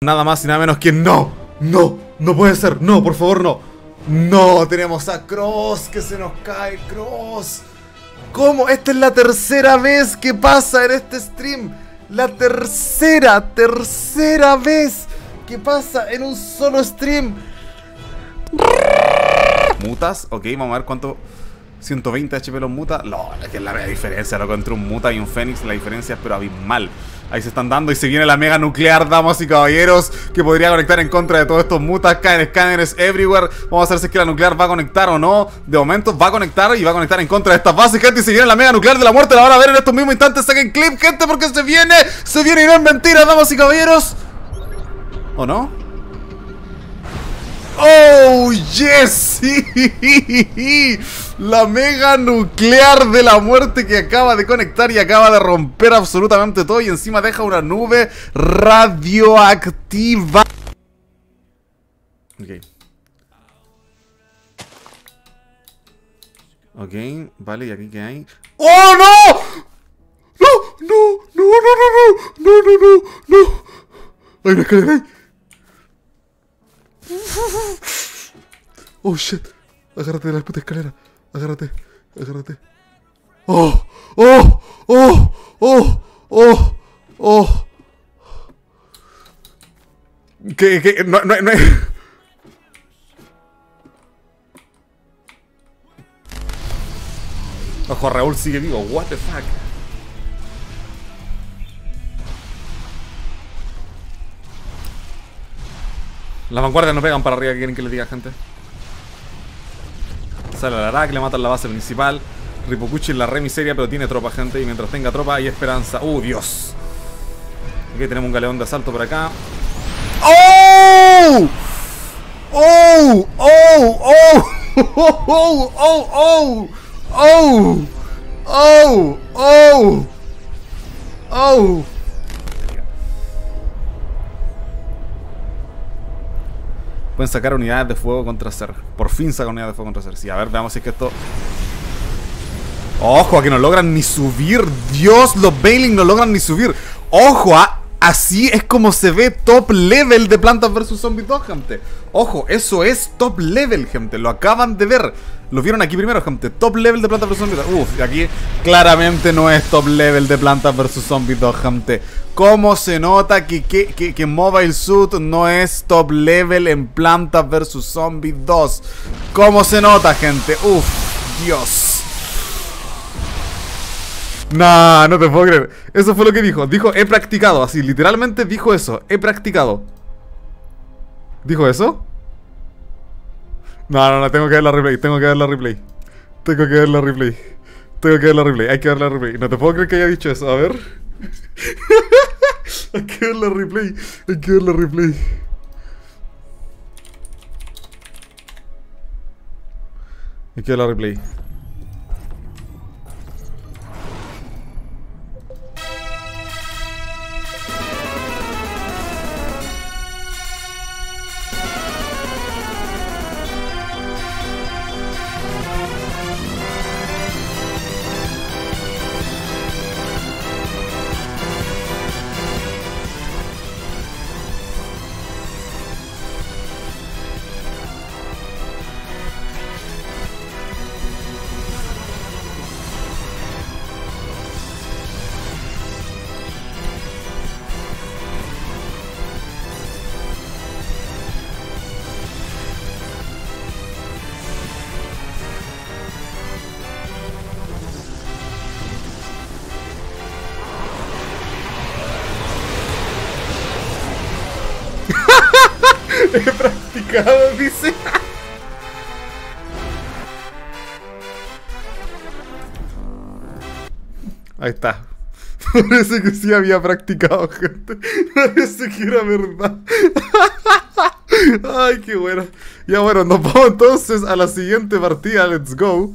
Nada más y nada menos que no. No, no puede ser. No, por favor, no. No, tenemos a Cross que se nos cae. Cross. ¿Cómo? Esta es la tercera vez que pasa en este stream. La tercera vez que pasa en un solo stream. Mutas, ok, vamos a ver cuánto. 120 HP los mutas. No, es que es la diferencia, loco, entre un muta y un fénix. La diferencia es pero abismal. Ahí se están dando y se viene la mega nuclear, damas y caballeros, que podría conectar en contra de todos estos mutas. Caen escáneres everywhere. Vamos a ver si es que la nuclear va a conectar o no. De momento va a conectar y va a conectar en contra de estas bases, gente. Y se viene la mega nuclear de la muerte. La van a ver en estos mismos instantes. Saquen clip, gente, porque se viene y no es mentira, damas y caballeros. ¿O no? ¡Oh, yes! Sí. La mega nuclear de la muerte que acaba de conectar y acaba de romper absolutamente todo. Y encima deja una nube radioactiva. Ok. Ok, vale, ¿y aquí qué hay? ¡Oh, no! ¡No, no, no, no, no, no, no, no, no! ¡Hay una escalera ahí! Oh, shit. Agárrate de la puta escalera. Agárrate, agárrate. Oh, oh, oh, oh, oh, oh. ¿Qué? No. Ojo, Raúl sigue vivo. What the fuck. Las vanguardias no pegan para arriba, que quieren que les diga, gente. Sale la Arak, le matan la base principal. Ripokuchi es la re miseria, pero tiene tropa, gente. Y mientras tenga tropa hay esperanza. Dios. Ok, tenemos un galeón de asalto por acá. ¡Oh! ¡Oh! ¡Oh! ¡Oh! ¡Oh! ¡Oh! ¡Oh! ¡Oh! ¡Oh! ¡Oh! Pueden sacar unidades de fuego contra Ser. Por fin sacan unidades de fuego contra Ser. Sí, a ver, veamos si es que esto... ¡Ojo! A que no logran ni subir. Dios, los Baneling no logran ni subir. ¡Ojo! Así es como se ve top level de Plantas vs Zombies 2, gente. Ojo, eso es top level, gente. Lo acaban de ver. Lo vieron aquí primero, gente. Top level de Plantas vs Zombies 2. Uf, aquí claramente no es top level de Plantas vs Zombies 2, gente. ¿Cómo se nota que Mobile Suit no es top level en Plantas vs Zombies 2? ¿Cómo se nota, gente? Uf, Dios. Nah, no te puedo creer. Eso fue lo que dijo. Dijo, he practicado. Así, literalmente dijo eso. He practicado. ¿Dijo eso? No, tengo que ver la replay. Tengo que ver la replay. Hay que ver la replay. Hay que ver la replay. No te puedo creer que haya dicho eso. A ver. Hay que ver la replay. Hay que ver la replay. Hay que ver la replay. He practicado, dice. Ahí está. Parece que sí había practicado, gente. Parece que era verdad. Ay, qué bueno. Ya bueno, nos vamos entonces a la siguiente partida. Let's go.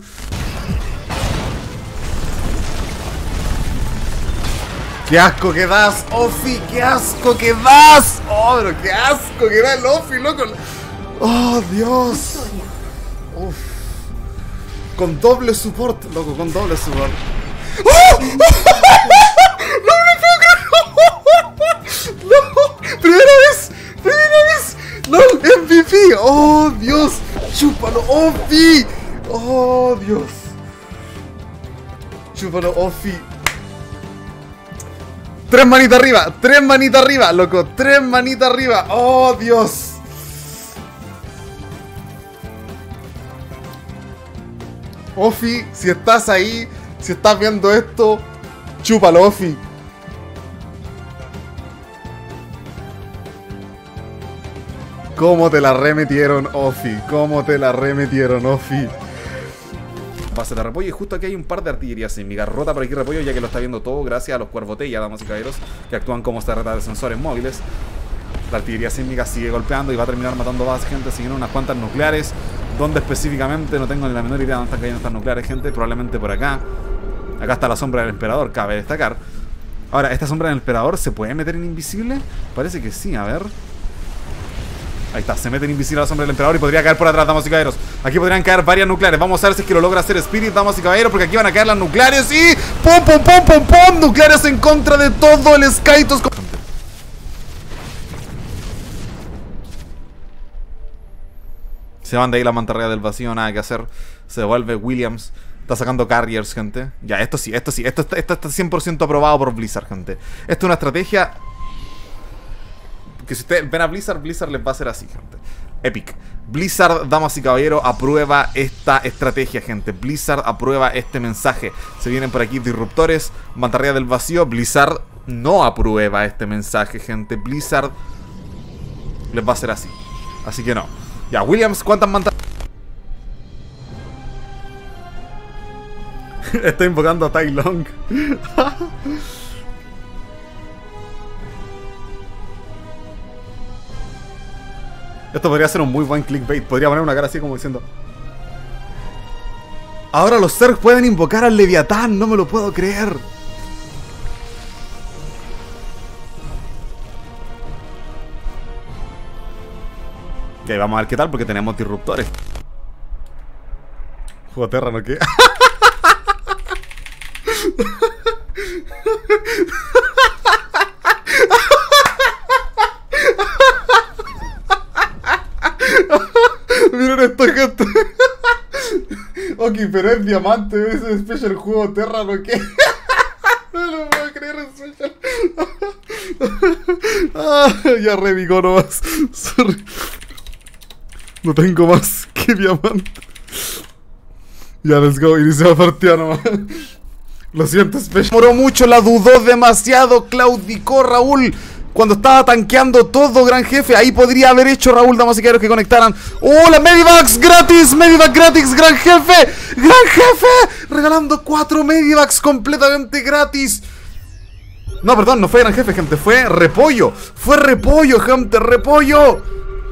¡Qué asco que das, Ofi! ¡Qué asco que das! ¡Oh, pero qué asco que da el Ofi, loco! ¡Oh, Dios! Uf. Con doble support, loco, con doble support. ¡Oh! ¡No me puedo creer! ¡No! ¡Primera vez! ¡Oh, Dios! ¡Chúpalo, Ofi! ¡Oh, Dios! ¡Chúpalo, Ofi! ¡Tres manitas arriba, loco! ¡Tres manitas arriba! ¡Oh, Dios! Ofi, si estás ahí, si estás viendo esto, chúpalo, Ofi. ¿Cómo te la remetieron, Ofi? ¿Cómo te la remetieron, Ofi? Base de repollo, y justo aquí hay un par de artillería sísmica. Rota por aquí repollo, ya que lo está viendo todo gracias a los cuervotella, damas y caballeros, que actúan como serretas de sensores móviles. La artillería sísmica sigue golpeando y va a terminar matando bases, gente. Siguen unas cuantas nucleares. ¿Dónde específicamente? No tengo ni la menor idea de dónde están cayendo estas nucleares, gente. Probablemente por acá. Acá está la sombra del emperador, cabe destacar. Ahora, ¿esta sombra del emperador se puede meter en invisible? Parece que sí, a ver. Ahí está, se mete en invisible la sombra del emperador y podría caer por atrás, damas y caballeros. Aquí podrían caer varias nucleares. Vamos a ver si es que lo logra hacer Spirit, damas y caballeros, porque aquí van a caer las nucleares y... ¡Pum, pum, pum, pum, pum! Nucleares en contra de todo el Skytos. Se van de ahí la mantarraya del vacío, nada que hacer. Se devuelve Williams. Está sacando carriers, gente. Ya, esto sí. Esto está 100% aprobado por Blizzard, gente. Esto es una estrategia... que si ustedes ven a Blizzard, Blizzard les va a hacer así, gente. Epic. Blizzard, damas y caballeros, aprueba esta estrategia, gente. Blizzard aprueba este mensaje. Se vienen por aquí disruptores, mantarraya del vacío. Blizzard no aprueba este mensaje, gente. Blizzard les va a hacer así. Así que no. Ya, Williams, ¿cuántas mantarrayas? Estoy invocando a Tai Long. Esto podría ser un muy buen clickbait. Podría poner una cara así como diciendo: ahora los Zerg pueden invocar al Leviatán. No me lo puedo creer. Ok, vamos a ver qué tal, porque tenemos disruptores. Juego Terra, ¿no qué? Miren esto, gente. Ok, pero es diamante, ese special juego Terra, ¿no qué? No lo puedo creer, es special. Ya revicó nomás. Sorry. No tengo más que diamante. Ya, let's go, inicia la partida nomás. Lo siento, special. Demoró mucho, la dudó demasiado, claudicó Raúl. Cuando estaba tanqueando todo, gran jefe. Ahí podría haber hecho Raúl, damas y caballeros, que conectaran. ¡Oh, la Medivacs gratis! ¡Medivac gratis, gran jefe! ¡Gran jefe! Regalando 4 Medivacs completamente gratis. No, perdón, no fue gran jefe, gente. Fue repollo. Fue repollo, gente. Repollo.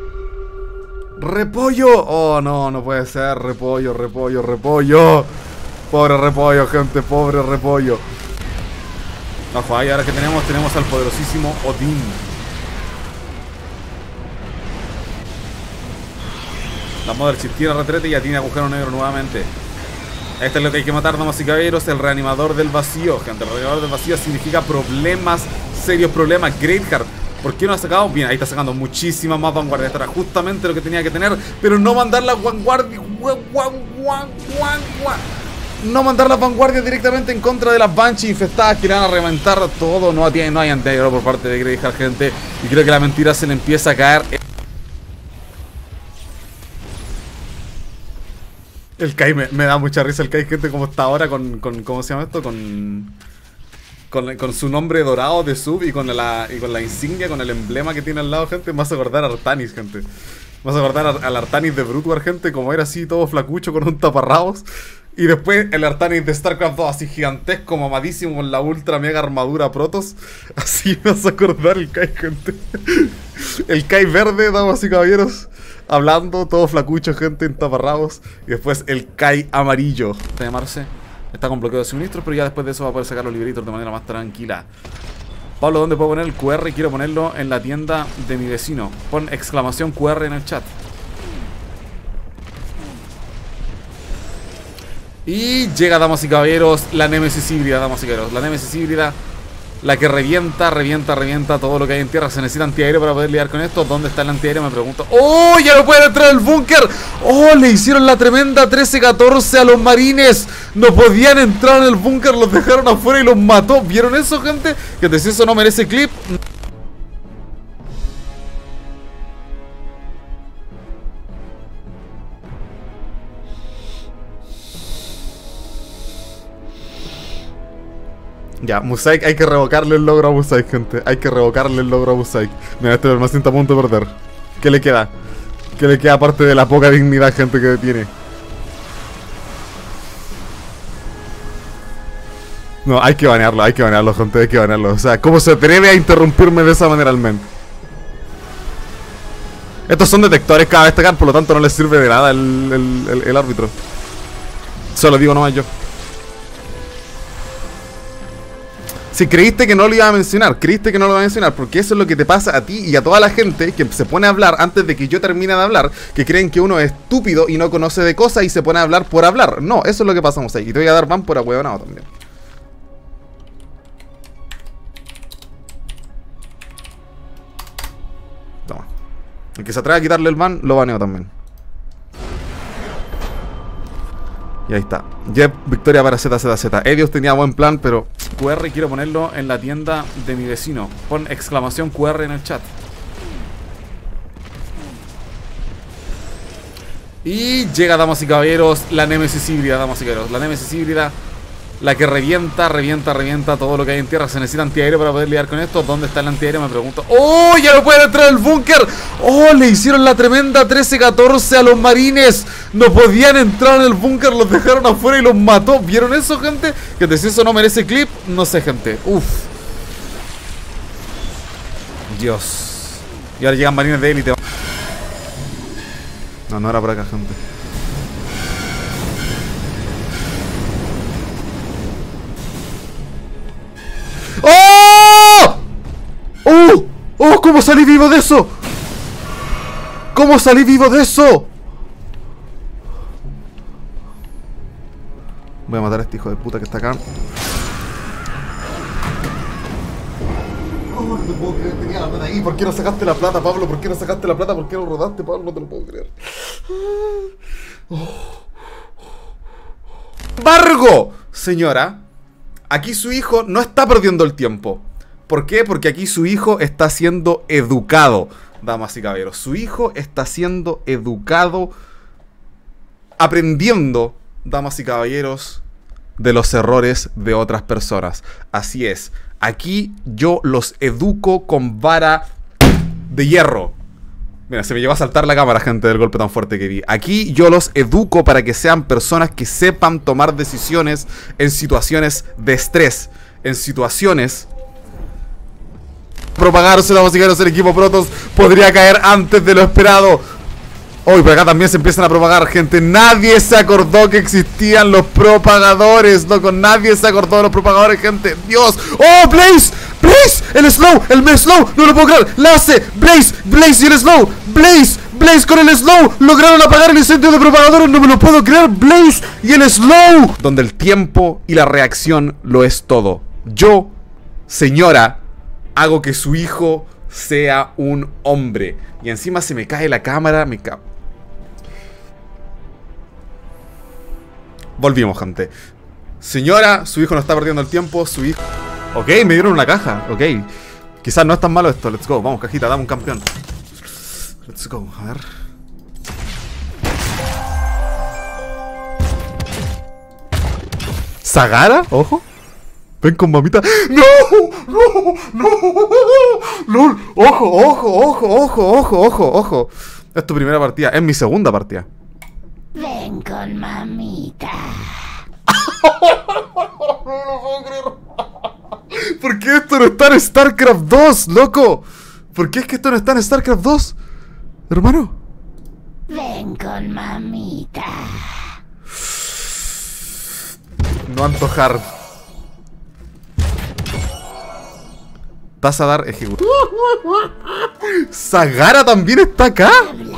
Repollo. Oh, no, no puede ser. Repollo, repollo, repollo. Pobre repollo, gente. Pobre repollo. Ojo, ahí ahora que tenemos al poderosísimo Odín. La Mothership tiene retrete y ya tiene agujero negro nuevamente. Este es lo que hay que matar, damas y caballeros. El reanimador del vacío, gente. El reanimador del vacío significa problemas, serios problemas. Greatheart, ¿por qué no ha sacado? Bien, ahí está sacando muchísimas más vanguardias. Esto era justamente lo que tenía que tener. Pero no mandar las vanguardias. No mandar las vanguardias directamente en contra de las Banshee infestadas que le van a reventar todo. No hay anterior por parte de Greatheart, gente. Y creo que la mentira se le empieza a caer. El Kai me da mucha risa, el Kai, gente, como está ahora con ¿cómo se llama esto? Con su nombre dorado de sub y con la insignia, con el emblema que tiene al lado, gente. Me hace acordar a Artanis, gente. Me hace acordar al Artanis de Brood War, gente, como era así todo flacucho con un taparrabos. Y después el Artanis de StarCraft 2, así gigantesco, mamadísimo, con la ultra mega armadura Protoss. Así me hace acordar el Kai, gente. El Kai verde, damas y caballeros, hablando, todo flacucho, gente, en taparrabos. Y después el Kai amarillo, de llamarse. Está con bloqueo de suministros, pero ya después de eso va a poder sacar los libritos de manera más tranquila. Pablo, ¿dónde puedo poner el QR? Quiero ponerlo en la tienda de mi vecino. Pon exclamación QR en el chat. Y llega, damas y caballeros, la Némesis híbrida, damas y caballeros. La Némesis híbrida La que revienta todo lo que hay en tierra. Se necesita antiaéreo para poder lidiar con esto. ¿Dónde está el antiaéreo? Me pregunto. ¡Oh! ¡Ya no pueden entrar al búnker! ¡Oh! Le hicieron la tremenda 13-14 a los marines. No podían entrar en el búnker. Los dejaron afuera y los mató. ¿Vieron eso, gente? Que si eso no merece clip. Ya, Musaik, hay que revocarle el logro a Musaik, gente. Hay que revocarle el logro a Musaik. Mira, este es está a punto de perder. ¿Qué le queda? ¿Qué le queda aparte de la poca dignidad, gente, que tiene? No, hay que banearlo, gente, hay que banearlo. O sea, ¿cómo se atreve a interrumpirme de esa manera al men? Estos son detectores cada vez atacar, por lo tanto no les sirve de nada el árbitro. Solo digo nomás yo. Si creíste que no lo iba a mencionar, porque eso es lo que te pasa a ti y a toda la gente que se pone a hablar antes de que yo termine de hablar, que creen que uno es estúpido y no conoce de cosas y se pone a hablar por hablar. No, eso es lo que pasamos ahí. Y te voy a dar ban por ahueonado también. Toma. El que se atreva a quitarle el ban, lo baneo también. Y ahí está. Jeb, victoria para ZZZ. Edios tenía buen plan, pero QR quiero ponerlo en la tienda de mi vecino. Pon exclamación QR en el chat. Y llega, damas y caballeros, la Némesis híbrida, damas y caballeros. La Némesis híbrida, la que revienta todo lo que hay en tierra. Se necesita antiaéreo para poder lidiar con esto. ¿Dónde está el antiaéreo? Me pregunto. ¡Oh! ¡Ya no pueden entrar al búnker! ¡Oh! Le hicieron la tremenda 13-14 a los marines. No podían entrar en el búnker. Los dejaron afuera y los mató. ¿Vieron eso, gente? Que si eso no merece clip. No sé, gente. Uf. Dios. Y ahora llegan marines de élite. No, no era por acá, gente. ¡Oh! ¡Oh! ¡Oh! ¿Cómo salí vivo de eso? ¿Cómo salí vivo de eso? Voy a matar a este hijo de puta que está acá. Oh, no te puedo creer, tenía la plata ahí. ¿Por qué no sacaste la plata, Pablo? ¿Por qué no sacaste la plata? ¿Por qué no rodaste, Pablo? No te lo puedo creer. Embargo, señora, aquí su hijo no está perdiendo el tiempo. ¿Por qué? Porque aquí su hijo está siendo educado, damas y caballeros. Su hijo está siendo educado, aprendiendo, damas y caballeros, de los errores de otras personas. Así es. Aquí yo los educo con vara de hierro. Mira, se me lleva a saltar la cámara, gente, del golpe tan fuerte que di. Aquí yo los educo para que sean personas que sepan tomar decisiones en situaciones de estrés. En situaciones... Propagarse, damas y caballeros, el equipo Protoss podría caer antes de lo esperado. Hoy por acá también se empiezan a propagar, gente. Nadie se acordó que existían los propagadores, loco. Nadie se acordó de los propagadores, gente. Dios. ¡Oh, Blaze! ¡Blaze! ¡El slow! ¡El slow! ¡No lo puedo creer! ¡La hace! ¡Blaze! ¡Blaze y el slow! ¡Blaze! ¡Blaze con el slow! ¡Lograron apagar el incendio de propagadores! ¡No me lo puedo creer! ¡Blaze y el slow! Donde el tiempo y la reacción lo es todo. Yo, señora, hago que su hijo sea un hombre. Y encima se me cae la cámara. Volvimos, gente. Señora, su hijo no está perdiendo el tiempo. Su hijo... Ok, me dieron una caja. Ok. Quizás no es tan malo esto. Let's go. Vamos, cajita, dame un campeón. Let's go. A ver. ¿Sagara? Ojo. Ven con mamita. ¡No! ¡No! ¡No! ¡No! ¡Ojo! ¡Ojo! ¡Ojo! ¡Ojo! ¡Ojo! ¡Ojo! ¡Ojo! Es tu primera partida. Es mi segunda partida. Ven con mamita. No lo puedo creer. ¿Por qué esto no está en StarCraft 2, loco? ¿Por qué es que esto no está en StarCraft 2? Hermano. Ven con mamita. No antojar. Tazadar ejecutar. ¿Sagara también está acá?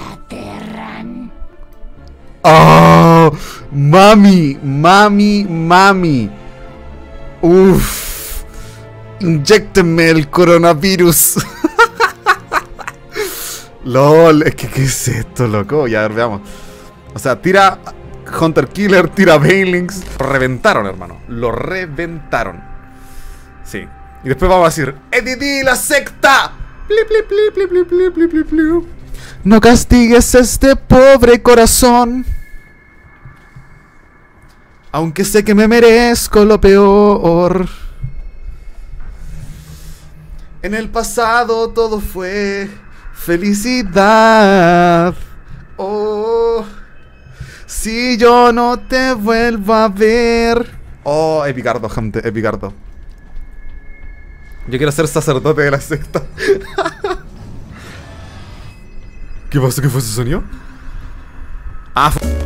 ¡Oh! ¡Mami! ¡Mami! ¡Mami! ¡Uf! Inyéctenme el coronavirus. LOL, es que ¿qué es esto, loco? Ya, a ver, veamos. O sea, tira Hunter Killer, tira Banelings. Lo reventaron, hermano. Lo reventaron. Sí. Y después vamos a decir, EDD, la secta. Pli, pli, pli, pli, pli, pli, pli, pli, pli. No castigues este pobre corazón. Aunque sé que me merezco lo peor. En el pasado todo fue felicidad. Oh, si yo no te vuelvo a ver. Oh, Epicardo, gente, Epicardo. Yo quiero ser sacerdote de la secta. ¿Qué pasó? ¿Qué fue ese sonido? Ah,